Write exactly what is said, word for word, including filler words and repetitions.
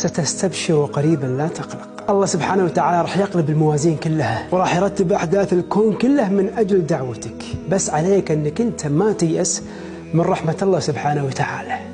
ستستبشر قريبا لا تقلق. الله سبحانه وتعالى راح يقلب الموازين كلها وراح يرتب أحداث الكون كله من أجل دعوتك، بس عليك أنك أنت ما تيأس من رحمة الله سبحانه وتعالى.